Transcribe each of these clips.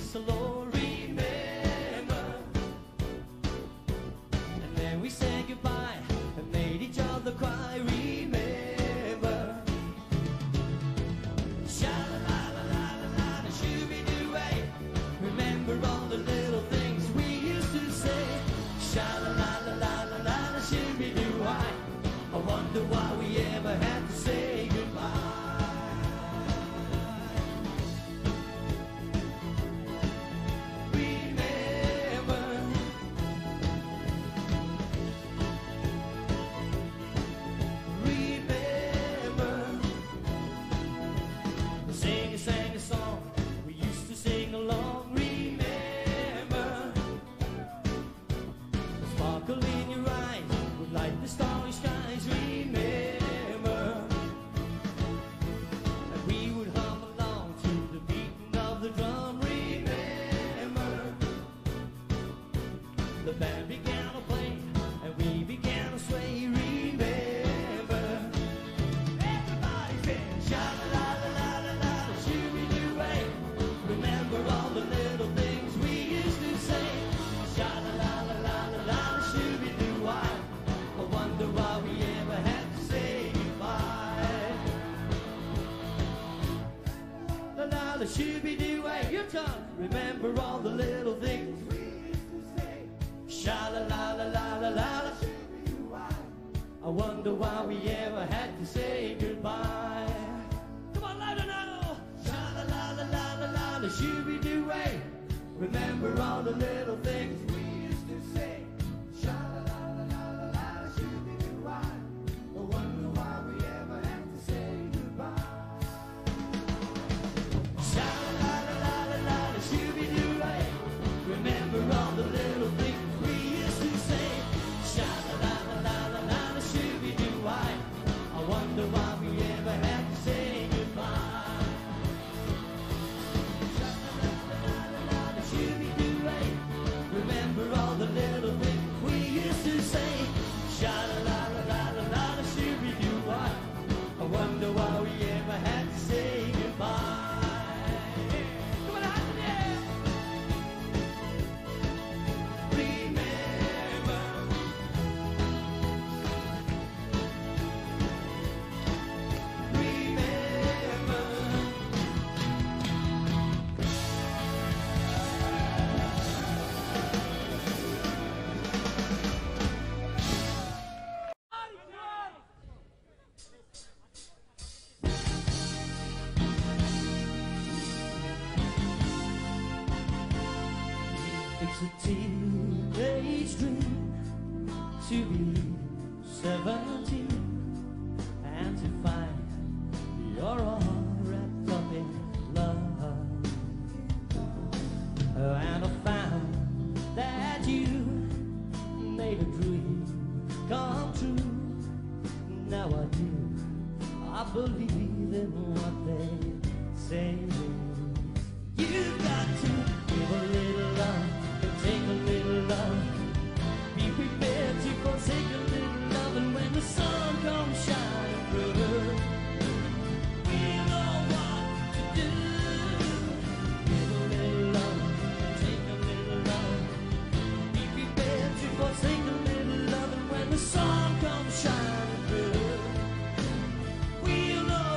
us alone. Remember, and then we said goodbye and made each other cry. Remember, sha-la-la-la-la-la-la, shooby-doo-way. Remember all the little things we used to say. Sha-la-la-la-la-la-la, shooby-doo-why. I wonder why we ever had to say goodbye. Sang a song we used to sing along. Remember, the sparkle in your eyes would light the starry skies. Remember, and we would hum along to the beating of the drum. Remember, the band began to play and we began to sway. Remember, everybody said sha-la-la-la-la-la. Remember all the little things we used to say. Sha-la-la-la-la-la-la, shooby-doo-why. I wonder why we ever had to say goodbye. La-la-la, shooby-doo-way, your tongue. Remember all the little things we used to say. Sha-la-la-la-la-la-la, shooby-doo-why. I wonder why we ever had to say goodbye. Come on, louder now. Sha-la-la-la-la-la-la, shooby-doo-way. Remember all the little things we used to say. Sha-la-la-la-la-la, shooby-doo-why. I wonder why we ever had to say goodbye. Sha-la-la-la-la-la, shooby-doo-way. Remember all the little things we used to say. Sha-la-la-la-la-la, shooby-doo-why. I wonder why we ever had to say goodbye. Remember all the little things we used to say. Sha-la-la-la-la-la, shooby-doo-why. I wonder why we ever had to say goodbye. Come on, out there. Remember, remember. It's a teenage dream to be 17 and to find you're all wrapped up in love. And I found that you made a dream come true. Now I do, I believe in what they say. You've got to give a little love and take a little love. Be prepared to forsake a little love, and when the sun comes shining through, we'll know what to do. Give a little love and take a little love. Be prepared to forsake a little love, and when the sun comes shining through, we'll know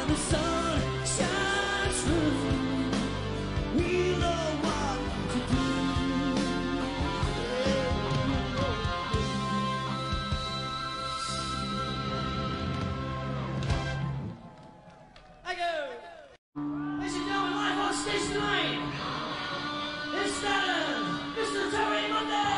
and the sun shines through. We know what to do. Thank you. Ladies and gentlemen, live on stage tonight, it's Mr. Terry Monday.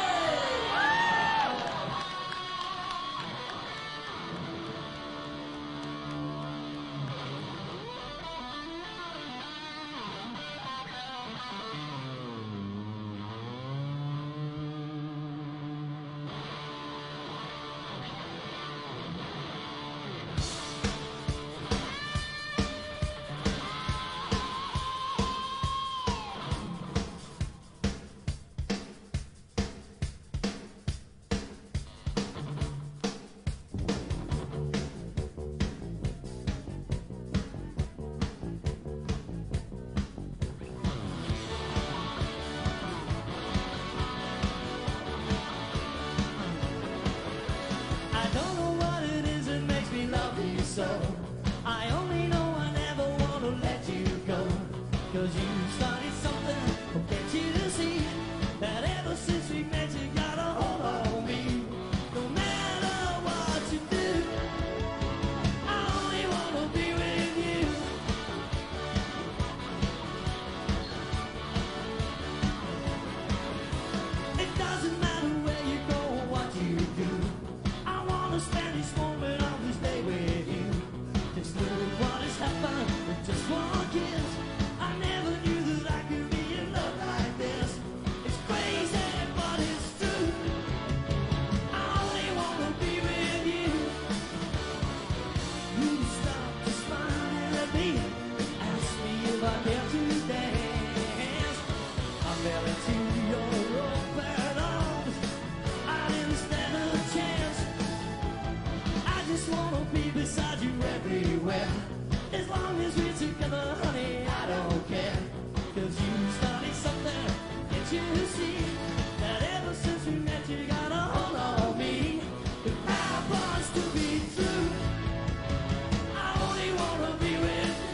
I don't know what it is that makes me love you so. I only know I never want to let you go. 'Cause you started something, oh, can't you see? That ever since we met you got a hold on me. No matter what you do, I only want to be with you. It doesn't matter where you go or what you do. I wanna spend each moment of this day with you. Just look what has happened with just one kiss. I never knew that I could be in love like this. It's crazy, but it's true. I only wanna be with you. You stop to smile at me, ask me if I care to dance. I fell into your open arms. I didn't stand a chance. I just wanna be beside you everywhere. As long as we're together, honey, I don't care. 'Cause you started something, can't you see? That ever since we met you got a hold on me. It happens to be true. I only wanna be with you.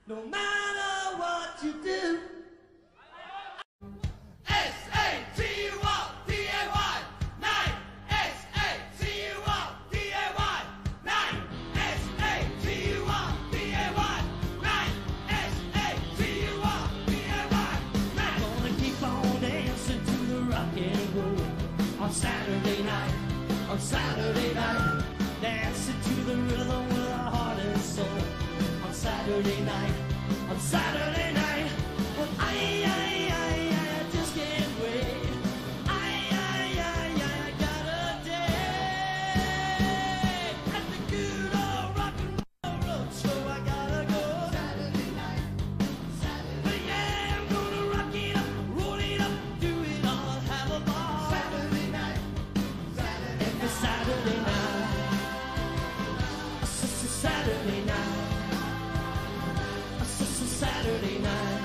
No matter what you do. S-A-T-U-R-D-A-Y, night. S-A-T-U-R-D-A-Y, night. S-A-T-U-R-D-A-Y, night. S-A-T-U-R-D-A-Y, night. Gonna keep on dancing to the rock and roll on Saturday night. On Saturday night, dancing to the rhythm with our heart and soul. On Saturday night, on Saturday night, well, I just can't wait. I got a day at the good old rock and roll road show. I gotta go Saturday night, Saturday. But yeah, I'm gonna rock it up, roll it up, do it all, have a ball. Saturday night, Saturday. Every Saturday night. Saturday night, Saturday night,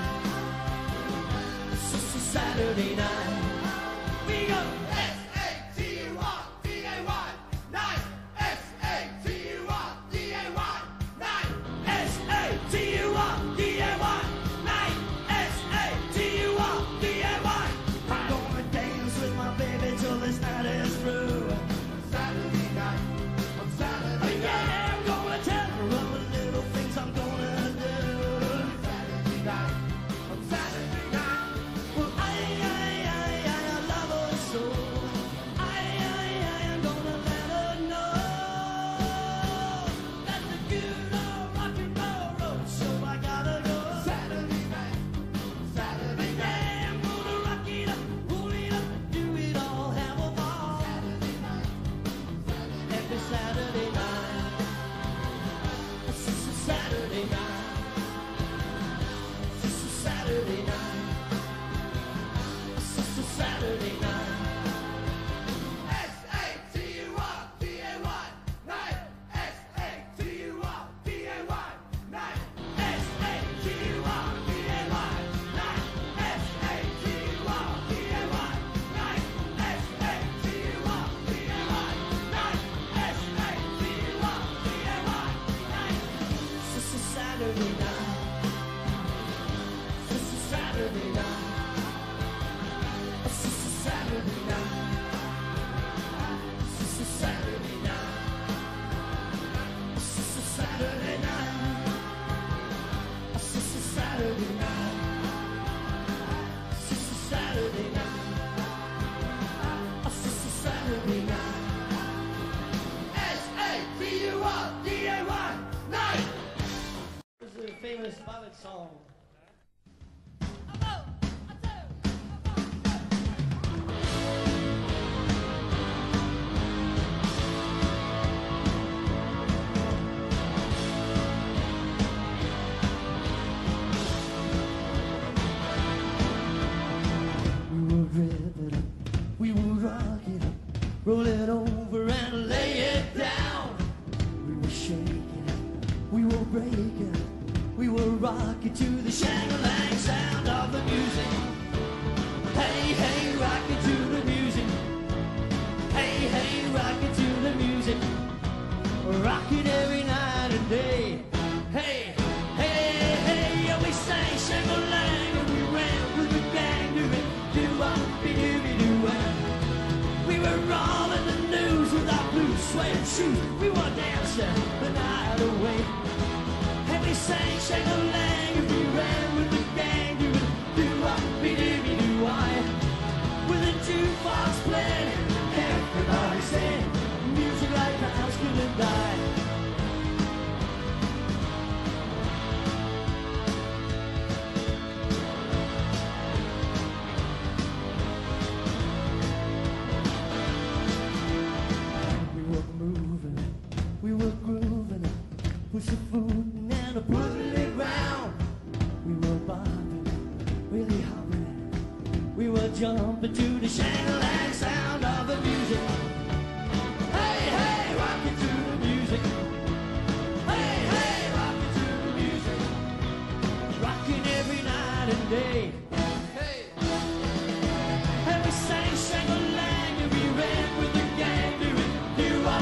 Saturday night. We go S-A-T-U-R-D-A-Y, night. S-A-T-U-R-D-A-Y, night. S-A-T-U-R-D-A-Y, night. S-A-T-U-R-D-A-Y. I'm gonna dance with my baby till this night is through. Saturday night, on Saturday night. Famous ballad song. We would rip it up, we would rock it up, roll it over and lay it down. We would shake it up, we will break it up. We will rock it to the shang-a-lang sound of the music. Hey, hey, rock it to the music. Hey, hey, rock it to the music. Rock it every night and day. Hey, hey, hey, yeah, we sang shang-a-lang and we ran with the gang doing do-wop-be-doo-be-doo-wah. We were rolling the news with our blue suede shoes. We were dancing the night away. We sang shang-a-lang and we ran with the gang doing do-wop-be-doo-be-doo-wah. With a jukebox playing, everybody sang music like the house couldn't die. We were moving, we were grooving, pushing food and putting it round. We were bobbing, really hopping. We were jumping to the shang-a-lang sound of the music. Hey, hey, rock it to the music. Hey, hey, rock it to the music. Rocking every night and day. Hey, and we sang shang-a-lang and we ran with the gang doing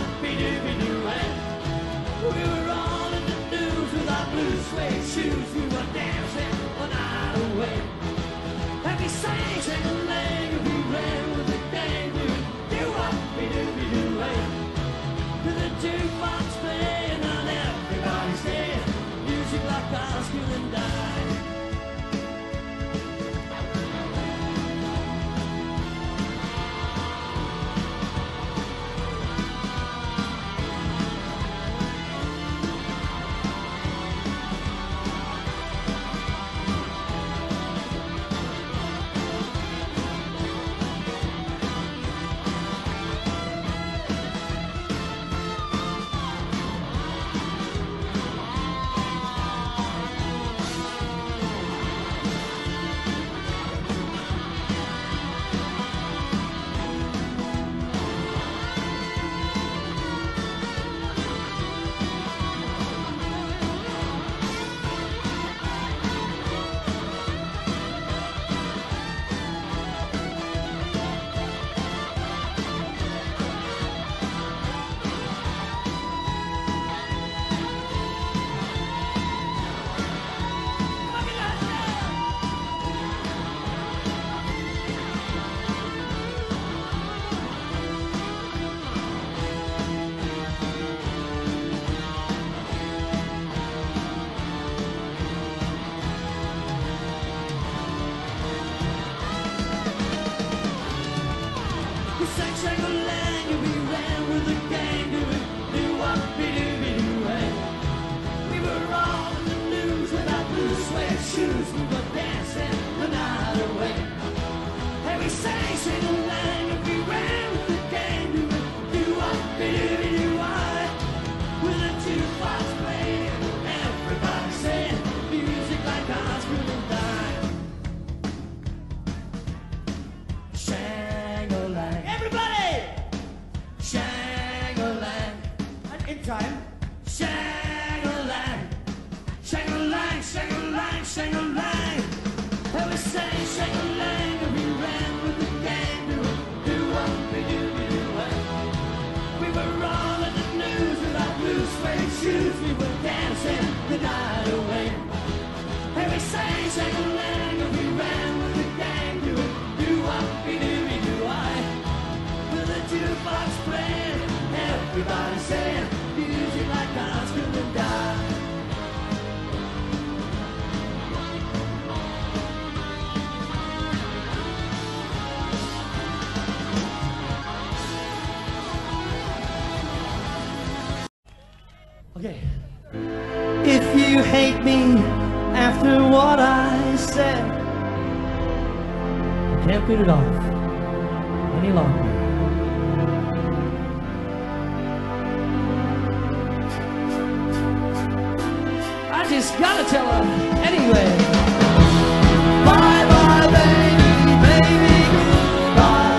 do-wop-be-doo-be-doo-wah. We were all in the news with our blue suede shoes. We were were dancing the night away. And we sang, sang a lang, and we ran with the gang, doing do-wop-be-doo-be-doo-way. To the jukebox playing and everybody saying, music like ours couldn't die. Okay. If you hate me after what I said, I can't put it off any longer. I just gotta tell her anyway. Bye bye baby, baby, goodbye.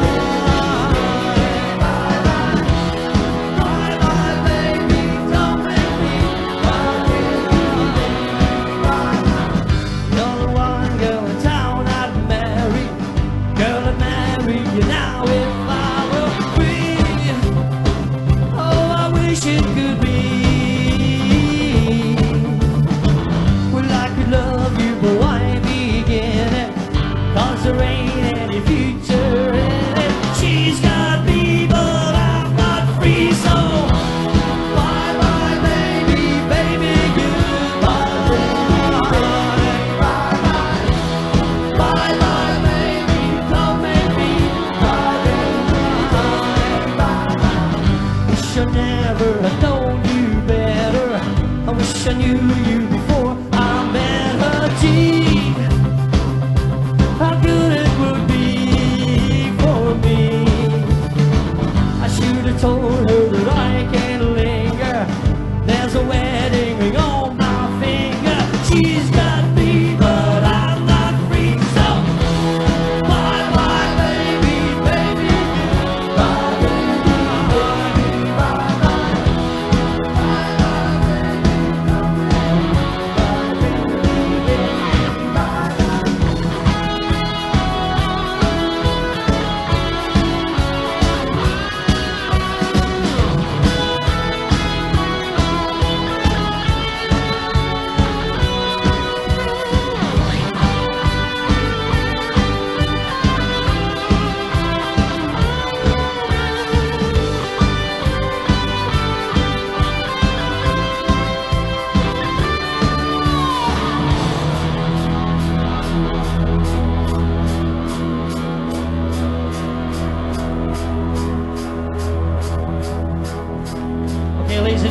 I knew you before I met her. Gee, how good it would be for me. I should have told her that I can't linger. There's a wedding ring on my finger. She's got me, but I'm not free. So bye bye baby, baby, bye baby, baby, bye bye, bye bye baby.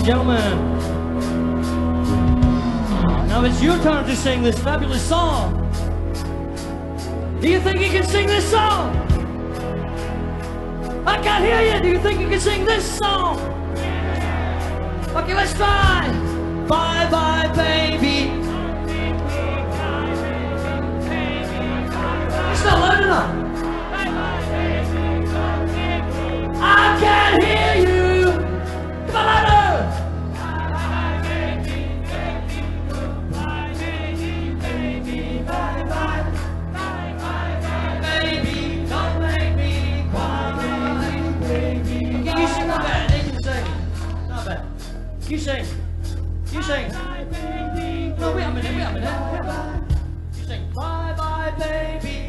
gentlemen. Now it's your turn to sing this fabulous song. Do you think you can sing this song? I can't hear you. Do you think you can sing this song? Okay, let's try. Bye bye, baby. It's not loud enough. I can't hear you. Come on, louder. Baby, don't make me cry. Okay, you sing not bad. They can sing. Not bad. You sing. You sing. No, wait a minute. You sing. Bye bye, baby.